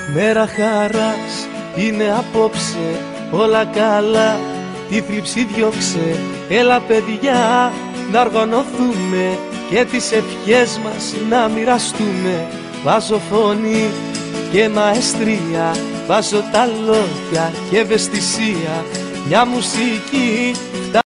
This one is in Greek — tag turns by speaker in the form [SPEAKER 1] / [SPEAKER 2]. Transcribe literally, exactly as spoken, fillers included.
[SPEAKER 1] Μέρα χαράς είναι απόψε, όλα καλά, τη θλίψη διώξε. Έλα παιδιά να οργανωθούμε και τις ευχές μας να μοιραστούμε. Βάζω φωνή και μαεστρία, βάζω τα λόγια και ευαισθησία, μια μουσική